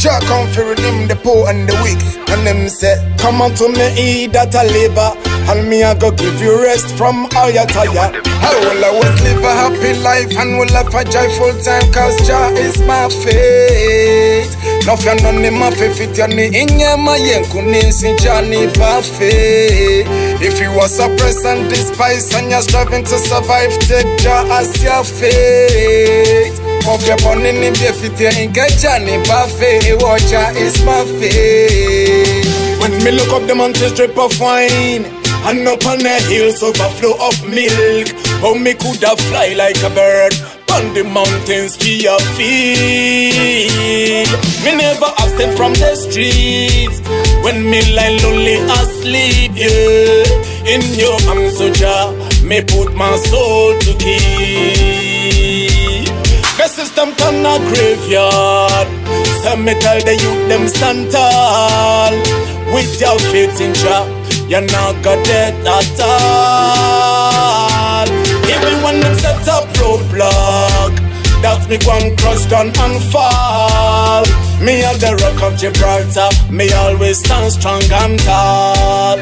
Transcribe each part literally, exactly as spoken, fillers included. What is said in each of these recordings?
Jah come for redeem the poor and the weak. And them say, come unto me, he that a labor, and me I go give you rest from all your tire. I will always live a happy life and will have a joyful time, cause Jah is my faith. No fear none of my faith, you need in your mind, couldn't see Johnny Buffet. If you was suppressed and despised and you're striving to survive, take Jah as your faith. Of your born in the fit, you ain't get Johnny Buffet. Watch Jah is my faith. When me look up the mountains drip of wine, and up on the hills overflow of milk, how me coulda fly like a bird on the mountains for your feet. Me never abstain from the streets when me lie lonely asleep, yeah. In your arms, so Jah, me put my soul to keep. The system turn a graveyard, so me tell the youth them stand tall. With your faith in Jah, you're not got dead at all. Even when them set up roadblock, that's me one crush down and fall. Me at the rock of Gibraltar, me always stand strong and tall.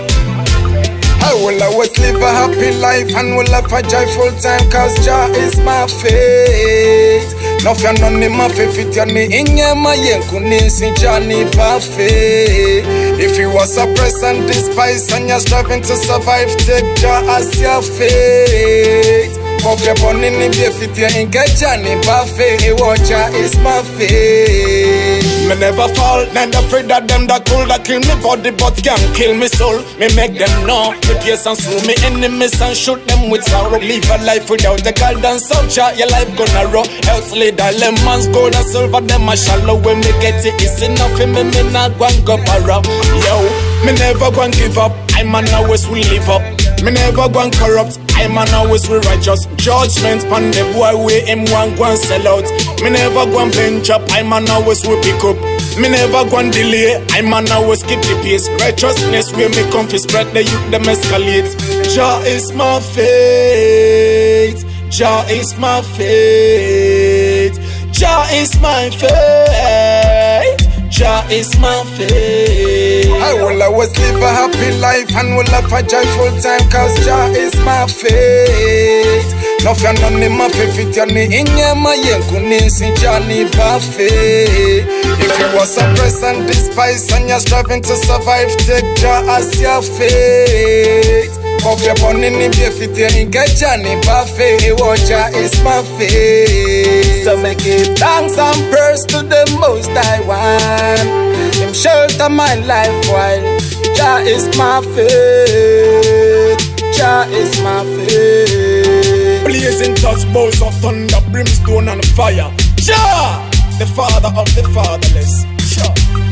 I will always live a happy life and will have a joyful time, cause Jah is my faith. No fear none of my faith, you need in your mind, couldn't see Johnny Buffet. If you was suppressed and despised and you're striving to survive, take Jah as your faith. Of your born in the fit, you ain't get Johnny Buffet. Watch Jah is my faith. Me never fall, never afraid of them that cool that kill me body but can't kill me soul. Me make them know me pierce and slew me enemies and shoot them with sorrow. Live a life without the gold and subject, your life gonna roll. Else later lemons, gold and silver, them a shallow. When me get it, it's enough for me, me not go and go borrow. Yo, me never go and give up, I man always will live up. Me never go and corrupt, I man always will righteous. Judgment pan the boy way him one go and sell out. Me never go and bench up, I man always will pick up. Me never go and delay, I man always keep the pace. Righteousness where me come fi spread the youth them escalate. Jah is my faith, Jah is my faith, Jah is my faith, Jah is my faith. I will always live a happy life and will have a joyful time, cause Jah is my faith. No fear none of my faith, you need in your mind, couldn't see Johnny Buffet. If you was suppressed and despised and you're striving to survive, take Jah as your faith. Of your born in the fit, you ain't get Johnny Buffet. Watch Jah is my faith. So me give thanks and praise to the Most High One. Him shelter my life while Jah is my faith. Jah is my faith. Blazing touch bowls of thunder, brimstone and fire. Jah, the father of the fatherless. Jah.